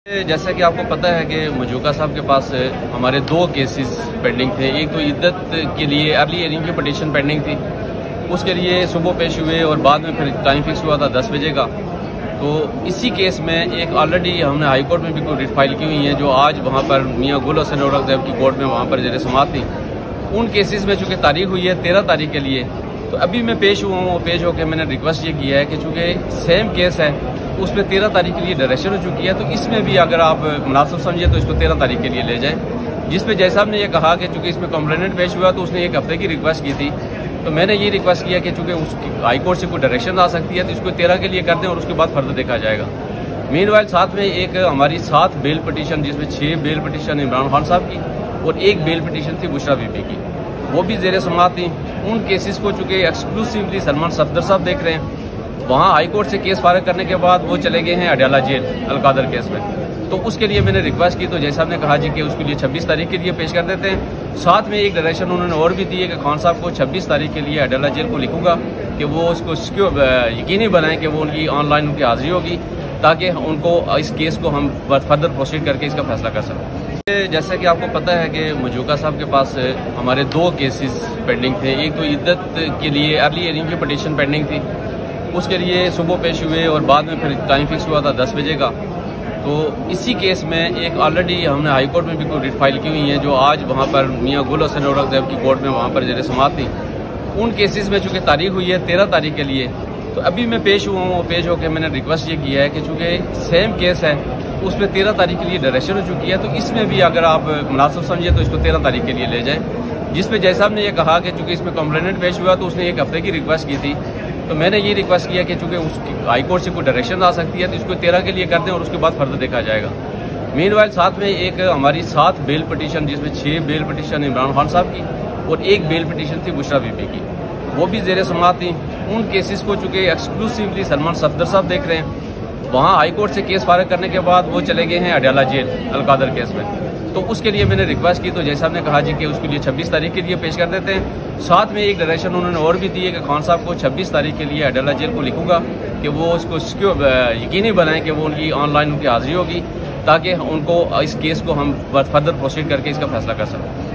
जैसा कि आपको पता है कि मजूका साहब के पास हमारे दो केसेस पेंडिंग थे। एक तो इद्दत के लिए अर्ली हियरिंग की पटिशन पेंडिंग थी, उसके लिए सुबह पेश हुए और बाद में फिर टाइम फिक्स हुआ था 10 बजे का। तो इसी केस में एक ऑलरेडी हमने हाई कोर्ट में भी कोई रिट फाइल की हुई है, जो आज वहाँ पर मियाँ गुल हसन औरंगजेब की कोर्ट में वहाँ पर जेर समाअत थी। उन केसेस में चूँकि तारीख हुई है 13 तारीख के लिए, तो अभी मैं पेश हुआ हूँ। पेश होकर मैंने रिक्वेस्ट ये किया है कि चूँकि सेम केस है, उसमें 13 तारीख के लिए डायरेक्शन हो चुकी है, तो इसमें भी अगर आप मुनासिब समझे तो इसको 13 तारीख के लिए ले जाएं। जिसमें जय साहब ने यह कहा कि चूँकि इसमें कंप्लेनेंट पेश हुआ तो उसने एक हफ्ते की रिक्वेस्ट की थी, तो मैंने ये रिक्वेस्ट किया कि चूँकि उसकी हाई कोर्ट से कोई डायरेक्शन आ सकती है तो इसको 13 के लिए कर दें और उसके बाद फर्दर देखा जाएगा। मीनवाइल साथ में एक हमारी 7 बेल पटिशन, जिसमें 6 बेल पटिशन इमरान खान साहब की और 1 बेल पटिशन थी बुशरा बीबी की, वो भी जेर समाअत थी। उन केसेस को चूँकि एक्सक्लूसिवली सलमान सफदर साहब देख रहे हैं, वहाँ हाई कोर्ट से केस फारिग करने के बाद वो चले गए हैं अडयाला जेल अलकादर केस में। तो उसके लिए मैंने रिक्वेस्ट की, तो जय साहब ने कहा जी कि उसके लिए 26 तारीख के लिए पेश कर देते हैं। साथ में एक डायरेक्शन उन्होंने और भी दी है कि खान साहब को 26 तारीख के लिए अडयाला जेल को लिखूंगा कि वो उसको यकीनी बनाएं कि वो उनकी ऑनलाइन उनकी हाजिरी होगी, ताकि उनको इस केस को हम फर्दर प्रोसीड करके इसका फैसला कर सकें। जैसा कि आपको पता है कि मजूका साहब के पास हमारे 2 केसेस पेंडिंग थे। एक तो इद्दत के लिए अर्ली हियरिंग की पटिशन पेंडिंग थी, उसके लिए सुबह पेश हुए और बाद में फिर टाइम फिक्स हुआ था 10 बजे का। तो इसी केस में एक ऑलरेडी हमने हाई कोर्ट में भी कोई रिट फाइल की हुई है, जो आज वहाँ पर मियाँ गुल हसन औरंगजेब की कोर्ट में वहाँ पर जेर समाअत थी। उन केसेस में चूँकि तारीख हुई है 13 तारीख के लिए, तो अभी मैं पेश हुआ हूँ। पेश होकर मैंने रिक्वेस्ट ये किया है कि चूँकि सेम केस है, उसमें 13 तारीख के लिए डायरेक्शन हो चुकी है, तो इसमें भी अगर आप मुनासिब समझे तो इसको 13 तारीख के लिए ले जाएं। जिसमें जय साहब ने यह कहा कि चूँकि इसमें कंप्लेनेंट पेश हुआ तो उसने एक हफ्ते की रिक्वेस्ट की थी, तो मैंने ये रिक्वेस्ट किया कि चूँकि उसकी हाई कोर्ट से कोई डायरेक्शन आ सकती है तो इसको 13 के लिए कर दें और उसके बाद फर्दर देखा जाएगा। मीनवाइल साथ में एक हमारी 7 बेल पटिशन, जिसमें 6 बेल पटिशन इमरान खान साहब की और 1 बेल पटिशन थी बुशरा बीबी की, वो भी जेर समाअत थी। उन केसेस को चूँकि एक्सक्लूसिवली सलमान सफदर साहब देख रहे हैं, वहाँ हाई कोर्ट से केस फारिग करने के बाद वो चले गए हैं अडयाला जेल अलकादर केस में। तो उसके लिए मैंने रिक्वेस्ट की, तो जय साहब ने कहा जी कि उसके लिए 26 तारीख के लिए पेश कर देते हैं। साथ में एक डायरेक्शन उन्होंने और भी दी है कि खान साहब को 26 तारीख के लिए अडयाला जेल को लिखूंगा कि वो उसको यकीनी बनाएं कि वो उनकी ऑनलाइन उनकी हाजिरी होगी, ताकि उनको इस केस को हम फर्दर प्रोसीड करके इसका फैसला कर सकें।